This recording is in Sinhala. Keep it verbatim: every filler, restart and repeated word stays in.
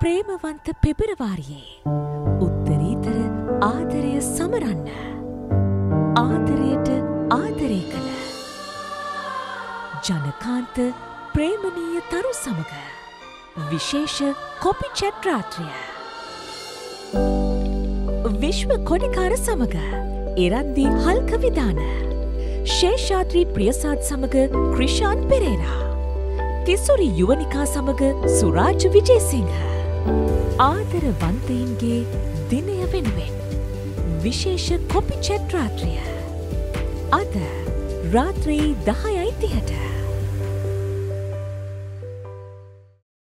ප්‍රේමවන්ත පෙබරවාරියේ උත්තරීතර ආදරය සමරන්න ආදරයට ආදරය කළ ජනකාන්ත ප්‍රේමනීය තරු සමග විශේෂ කොපි චැට් රාත්‍රිය විශ්ව කොඩිකාර සමග එරන්දි හල්ක විධාන ශේෂාත්‍රී ප්‍රියසාද් සමග ක්‍රිෂාන් පෙරේරා තිසුරි යුවනිකා සමග සුරාජ් විජේසිංහ ආදරවන්තයින්ගේ දිනය වෙනුවෙන් විශේෂ කොපි චැට් රාත්‍රිය අද රාත්‍රී දහයයි තිහට